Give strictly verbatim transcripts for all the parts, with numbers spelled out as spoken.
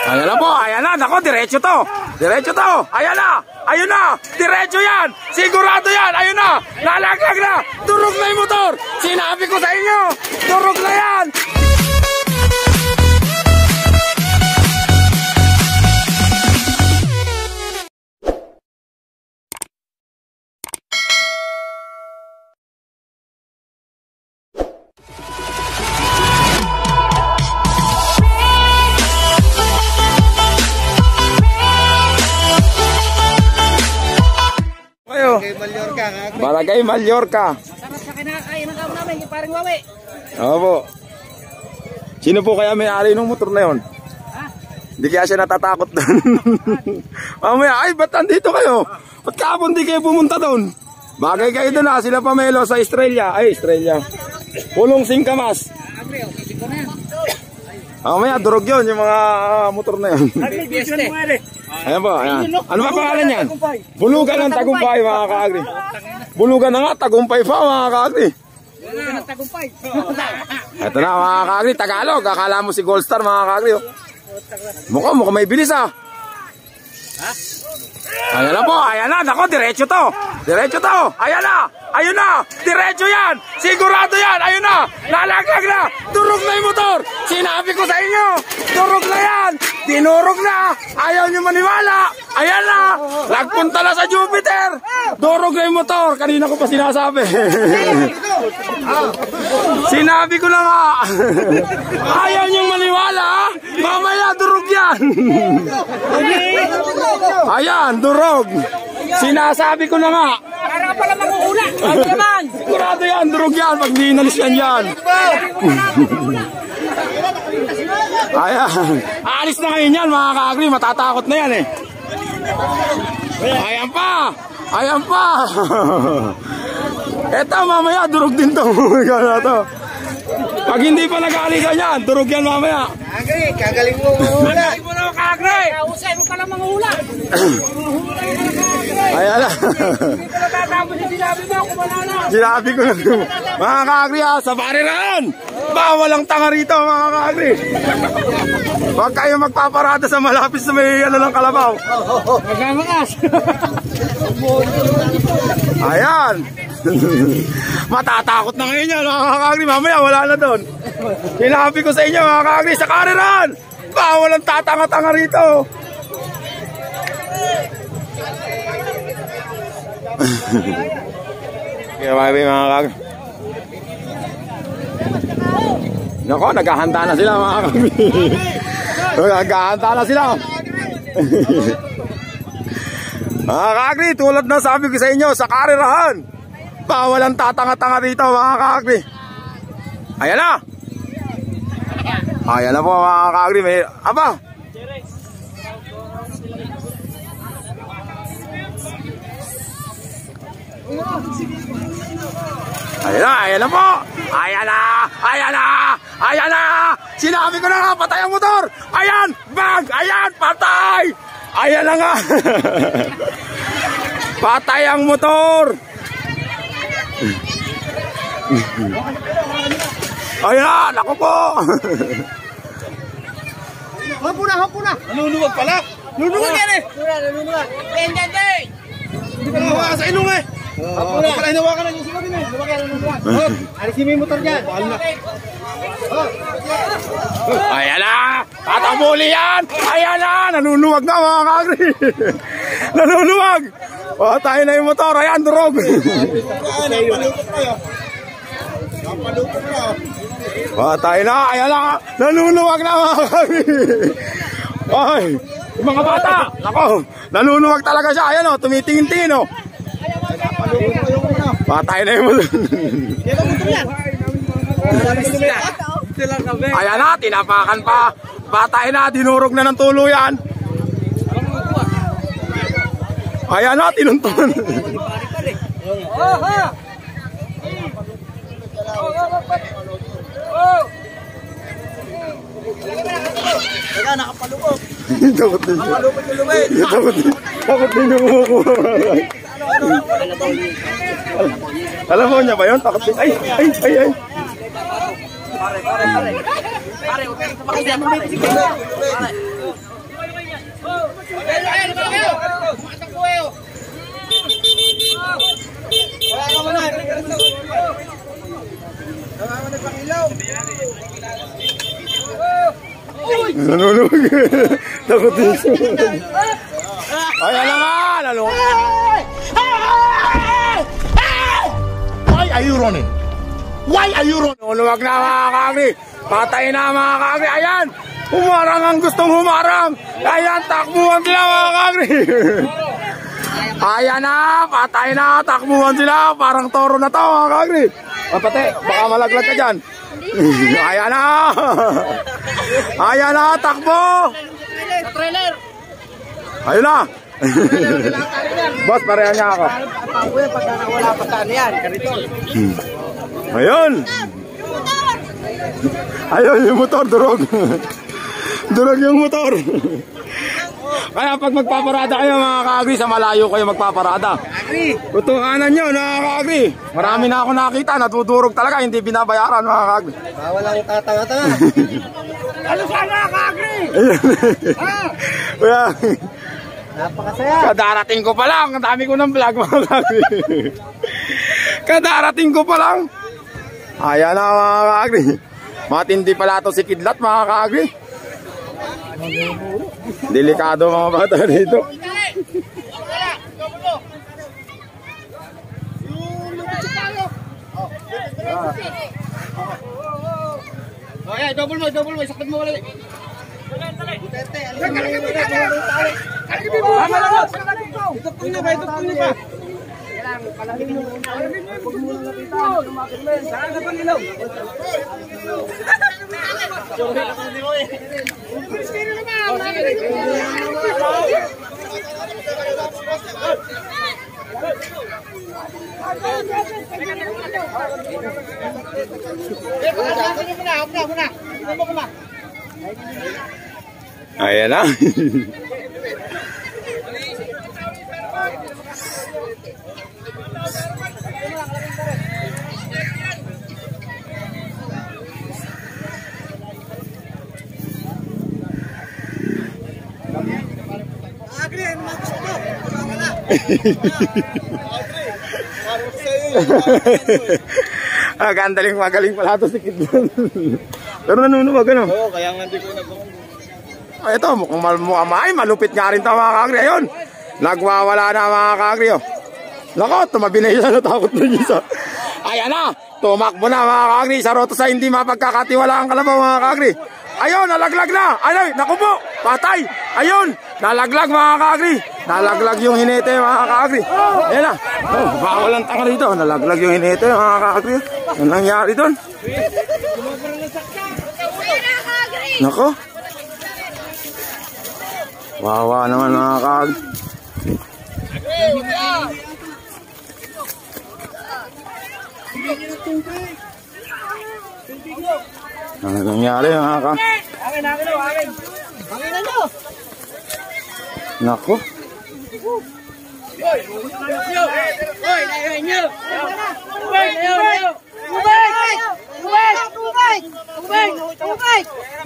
Ayan na po, ayan na, nako, diretso to. Diretso to, ayan na, ayun na, diretso yan. Sigurado yan, ayun na, lalaglag na, durog na yung motor. Sinabi ko sa inyo, durog na yan. Barangay Mallorca. Masarap sa kinakain ng kamo namin, yung parang wawi. Opo. Sino po kaya may-ari ng motor na yun? Ha? Hindi kaya siya natatakot doon. Mamaya, ay ba't andito kayo? Ba't kahapon di kayo pumunta doon? Bagay kayo doon ha, sila Pamelo sa Estrella. Ay, Estrella. Pulong Singkamas. Agri, okay, siko na yan. Mamaya, durog yun yung mga motor na yun. Agri, bisto na. Ayan po, ayan. Ano ba pangalan yan? Bulugan ng Tagumpay, mga ka-agri. Bulugan na nga, Tagumpay pa, mga ka-agri. Bulugan ng Tagumpay. Ito na, mga ka-agri, Tagalog. Akala mo si Goldstar, mga ka-agri. Mukhang, mukhang may bilis, ha? Ha? Ayan na po, ayan na, nako, diretso to. Diretso to, ayan na, ayun na, diretso yan. Sigurado yan, ayun na, lalaglag na, durog na yung motor. Sinabi ko sa inyo, durog na yan. Dinurog na, ayaw nyo maniwala. Ayan na, nagpunta na sa Jupiter. Durog na yung motor, kanina ko pa sinasabi. Sinabi ko na nga. Ayaw nyo maniwala, mamaya durog yan. Ayan, durog. Sinasabi ko na nga. Para pala mag-uula. Ano naman? Sigurado yan, durog yan. Pag dinalis yan yan. Ayan. Aalis na ngayon yan, mga ka-agri. Matatakot na yan eh. Ayan pa. Ayan pa. Eto, mamaya, durog din to. Ikaw na to. Pag hindi pa nag-aalisan yan, durog yan mamaya. Agri, kagaling mo mag-uula. Kagaling mo na ka-agri. Kausay mo pala mag-uula. Ayan na. Hindi pa natatapos yung sinabi mo, kumala na. Sinabi ko na. Mga ka-agri ha, sa barilan. Bawal ang tanga rito, mga ka-agri. Huwag kayo magpaparada sa malapit sa may ano ng kalabaw. Magamakas. Ayan. Matatakot na ngayon yan, mga ka-agri. Mamaya wala na doon. Sinabi ko sa inyo, mga ka-agri, sa kariran. Bawal ang tatanga-tanga rito. Kaya mga ka-agri. Nako, naghahanda na sila, mga ka-agri. Naghahanda na sila. Mga ka-agri, tulad na sabi ko sa inyo, sa karirahan, bawal ang tatanga-tanga rito, mga ka-agri. Ayan na. Ayan na po, mga ka-agri. May, aba. Ayan na, ayan na po. Ayan na, ayan na, ayan na. Sinabi ko na nga, patay ang motor. Ayan, bag, ayan, patay. Ayan na nga. Patay ang motor. Ayan, ako po. Hapo na, hapo na. Nanunuwag pala. Nanunuwag yan eh. Nanunuwag. Tendente. Hindi ka nahawakan sa ilong eh. Hapo na. Pala hinawakan na yung sinabi mo. Hinawakan na nanunuwag. Alisin mo yung motor dyan. Ayan na. Tatamuli yan. Ayan na. Nanunuwag na, mga ka-agri. Nanunuwag. O, tayo na yung motor. Ayan, durog. O, tayo na. Ayan na. Nanunuwag na, mga ka-agri. Ay, yung mga bata. Ako, nanunuwag talaga siya. Ayan o, tumitingin-tingin o. Patay na yung motor. Ayan na, tinapakan pa. Patay na, dinurog na ng tuluyan. Ayan na, tinuntunan. Oh, ha. Oh. Teka, nakapalubog. Takot din siya. Nakapalubog yung lumit. Takot din. Takot din yung kumukuha. Alam mo niya ba yun? Takot din. Ay, ay, ay, ay. Pare, pare, pare. Pare, huwag kang tumakasya. Pare. Nanunug. Takot din siya. Ayan naman! Ano? Why are you running? Why are you running? Luluwag na mga kakri. Patay na mga kakri. Ayan! Humarang ang gustong humarang. Ayan, takbuhan sila mga kakri. Ayan na, patay na, takbuhan sila. Parang toro na to mga kakri. Pati, baka malaglag ka dyan. Ayan na. Ayan na, takbo. Sa trailer. Ayun na. Boss, parehan niya ako. Kuya, pagka nawala pa saan yan, ganito. Ayun. Ayun, yung motor, durog. Durog yung motor. Kaya pag magpaparada kayo mga kaagri, sa malayo kayo magpaparada. Tutuhanan nyo mga kaagri. Marami na ako nakita, natudurog talaga, hindi binabayaran mga kaagri. Bawal ang tatanga-tanga. Ano sana kaagri? Kaya, napakasaya. kadarating ko pa lang, ang dami ko ng vlog mga kaagri. Kadarating ko pa lang. Ayan na mga kaagri. Matindi pala ito si Kidlat mga kaagri. Delikado mga bata dito. Oh, yeah, double mo, double mo, sakit mo wala. Ito po na ba, ito po na ba? Saan ka pang ilaw? Ayan na. Ah, gandaling magaling pala ito si Kidman. Pero nanunuwag ano? Oo, kaya nga hindi ko na po. Ay, ito, mukhang mal ay, malupit nga rin ito mga kakri. Ayun, nagwawala na mga kakri. Oh. Nako, tumabi na isa, natakot na isa. Ayan na, tumakbo na mga kakri. Sa roto sa hindi mapagkakatiwala ang kalabaw mga kakri. Ayun, nalaglag na. Ayun, naku po, patay. Ayun, nalaglag mga kakri. Nalaglag yung hinete mga kakri. Ayan na, oh, bawal ang tanga dito. Nalaglag yung hinete mga kakri. Ano nangyari doon? Nako. Wawa naman mga kakri. Ano nangyari mga kakri? Akin, akin, akin. Akin na nyo. Nako. Hoy, hoy, layoy nyo. Hoy, layoy nyo. Tubig! Tubig! Tubig! Tubig! Tubig!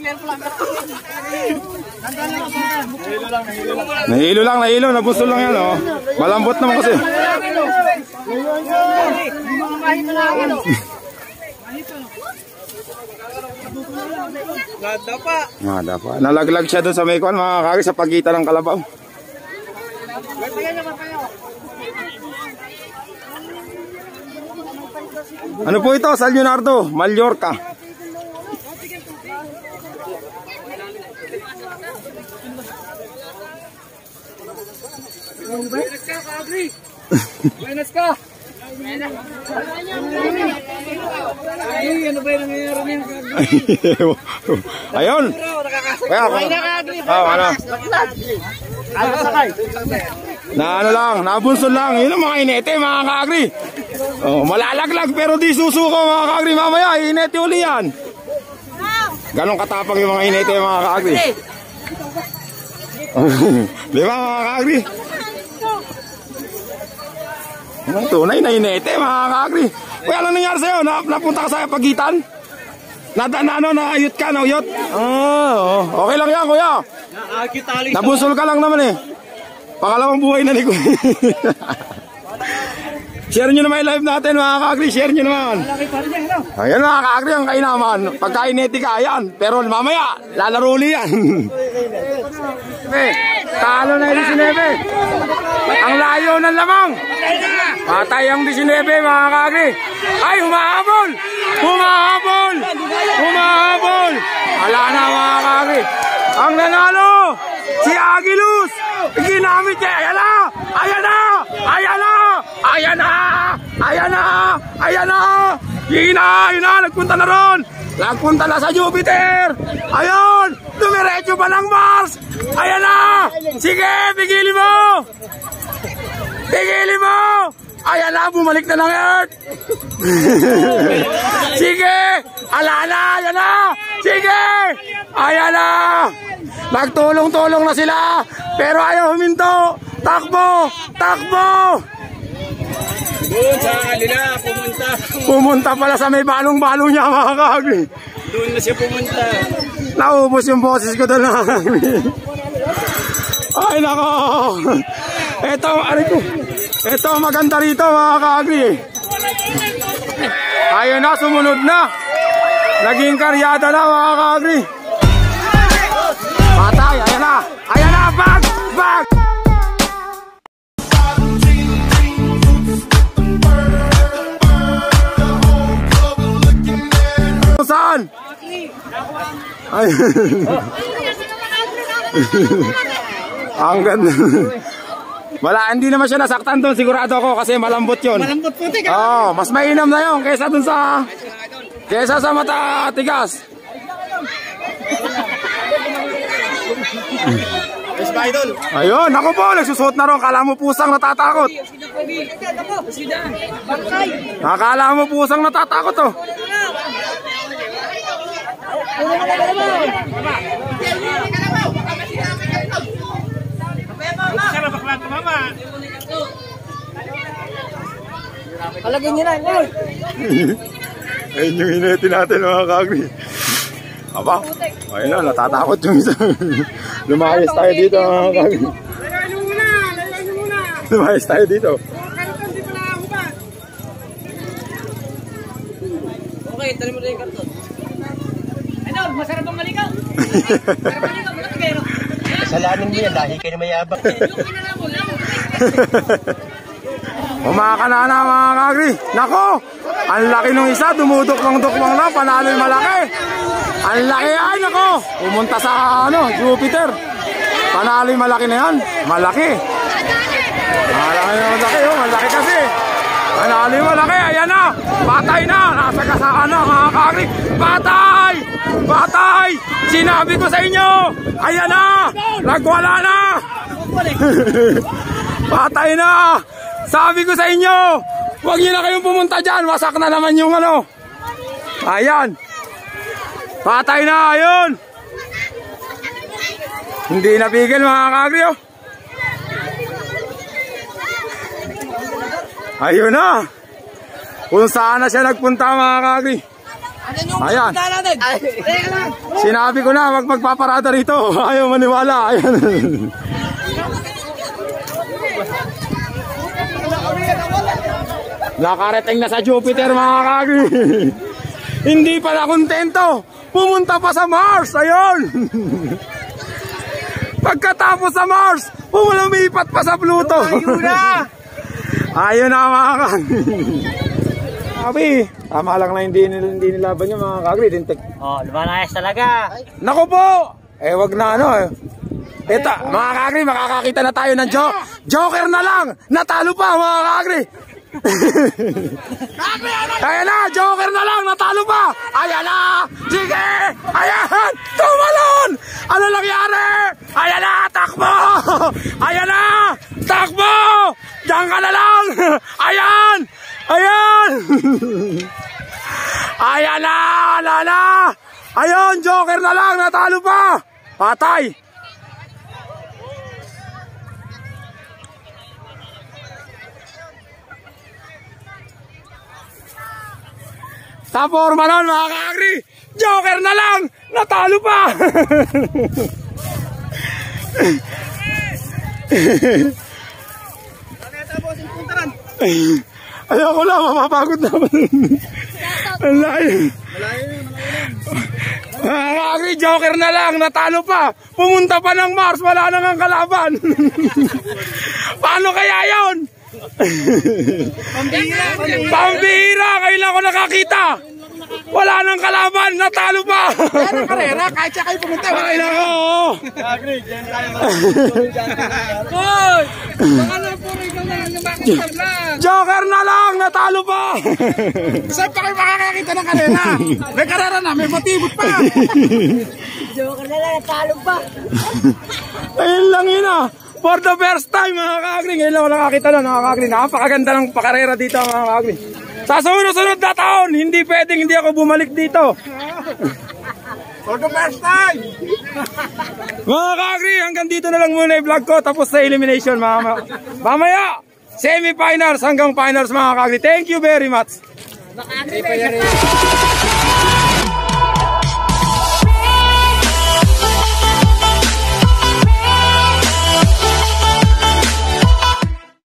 Nahilo lang, nahilo. Nabusol lang yan, oh. Malambot naman kasi. Ganda pa. Nada pa. Nalaglag siya doon sa may kwan, mga kakri, sa pagitan ng kalabaw. Ano po ito? San Leonardo, Mallorca. Buenas ka, Agri. Buenas ka. Ay, ano ba yung nangyayari niya? Ayun. Kaya ako. Oh, ano? Ano sakay? Na ano lang, nabunsol lang. Yun ang mga inete, mga kakri. Oh, malalaglag pero di susuko mga kakri. Mamaya, inete uli yan. Ganon katapang yung mga inete, mga kakri. Di ba mga kakri? Ang tunay na inete mga kakri. Kuya, ano nangyari sa'yo? Na, napunta ka sa pagitan? Na, na ano, naayot ka, nauyot? Oh, okay lang yan kuya. Nabusol ka lang naman eh. Pangalawang buhay na ni kuya. Share nyo naman yung live natin mga ka-agri. Share nyo naman. Ayan mga ka-agri ang kainaman. Pagka-inetika, ayan. Pero mamaya, lalaruli yan. Okay. Talo na yung disinebe. Ang layo ng lamang. Patay ang disinebe mga ka-agri. Ay, humahabol. Humahabol. Humahabol. Wala na mga ka-agri. Ang nanalo, si Agilus. Ginamit niya. Ayan na. Ayan na. Ayan na. Ayan na. Ayan na. Ayan na. Yun na. Yun na. Nagpunta na ron. Nagpunta na sa Jupiter. Ayun. Dumiretso pa ng Mars. Ayan na. Sige. Pigilin mo. Pigilin mo. Ayan na. Bumalik na ng Earth. Sige. Ala na. Ayan na. Sige. Ayan na. Nagtulong-tulong na sila. Pero ayaw huminto. Takbo. Takbo. Doon sa kanila, pumunta. Pumunta pala sa may balong-balong niya mga ka-agri. Doon na siya pumunta. Naubos yung boses ko doon mga ka-agri. Ay nako. Ito, ano ko. Ito maganda rito mga ka-agri. Ayun na, sumunod na. Naging karyada na mga ka-agri. Patay, ayan na. Ayan na, bag, bag. Saan? Ay. Ang ganda. Wala, hindi naman siya nasaktan doon, sigurado ako kasi malambot yun. Malambot puti ka. Oh, mas mainam na yun kaysa doon sa kaysa sa mata tigas. Yes, Idol. Ayun, ako po, nagsusuot na ron. Kala mo pusang natatakot. Nakala mo pusang natatakot oh. Palagyan niyo na. Ayun yung hinetin natin mga ka-agri. Aba, ayun na, natatakot yung isa. Lumayas tayo dito mga ka-agri. Layuan niyo muna, layuan niyo muna. Lumayas tayo dito. Karton, di pala hubad. Okay, tali mo na yung karton. Ano, masarap ang maligaw. Masarap ang maligaw, malaki kayo. Kasalanan mo yan, lahi kayo na mayabang. Umaka na na mga ka-agri. Nako, ang laki nung isa, dumudok-dok-dok lang, panalo yung malaki. Ang laki ay, nako, pumunta sa ano, Jupiter. Panalo yung malaki na yan, malaki. Malaki yung malaki, oh, malaki kasi. Panalo yung malaki, ayan na, patay na, nasa kasaan na mga ka-agri. Patay! Patay! Sinabi ko sa inyo, ayan na, nagwala na. Patay na. Sabi ko sa inyo, huwag nyo na kayong pumunta dyan. Wasak na naman yung ano. Ayan. Patay na, ayun. Hindi napigil mga ka-agri oh. Ayun na. Kung saan na siya nagpunta mga ka-agri. Ayan. Sinabi ko na, wag magpaparada rito. Ayaw maniwala. Ayan. Nakarating na sa Jupiter mga ka-agri. Hindi pala kontento. Pumunta pa sa Mars. Ayun. Pagkatapos sa Mars, pumulipat pa sa Pluto. Ayun na. Ayun na mga ka-agri. Sabi, tama lang na hindi, hindi nilaban yung mga ka-agri. Oh, lumalayas talaga. Naku po. Eh wag na ano eh. Ito, mga ka-agri, makakakita na tayo ng jo Joker na lang. Natalo pa mga ka-agri. Ayan na, Joker na lang, natalo pa. Ayan na, sige. Ayan, tumalon. Ano nangyari? Ayan na, takbo. Ayan na, takbo. Diyan ka na lang. Ayan, ayan. Ayan na, ala na. Ayan, Joker na lang, natalo pa. Patay. Sa forma nun mga ka-agri, Joker na lang, natalo pa. Ayoko lang, mapapagod naman. Ang layo. Mga kaagri, joker na lang, natalo pa. Pumunta pa ng Mars, wala nang ang kalaban. Paano kaya yun? Pambihira, pambihira. Pambihira, kayo lang ako nakakita. Wala nang kalaban, natalo pa. Yan ang karera, kahit siya kayo pumunta. Ay nako. Agri, dyan tayo. Hoy! Baka na po rin kang lang yung bakit lang. Joker na lang, natalo pa. Saan pa kayo makakakita ng karera? May karera na, may matibot pa. Joker na lang, natalo pa. Ayun lang yun ah. For the first time mga kaagri, ngayon lang ako nakakita na mga kaagri. Napakaganda ng pakarera dito mga kaagri. Sa sunod-sunod na taon, hindi pwedeng hindi ako bumalik dito. For the first time. Mga kaagri, hanggang dito na lang muna yung vlog ko. Tapos sa elimination mga mamaya. Semi-finals hanggang finals mga kaagri. Thank you very much. Mga agri,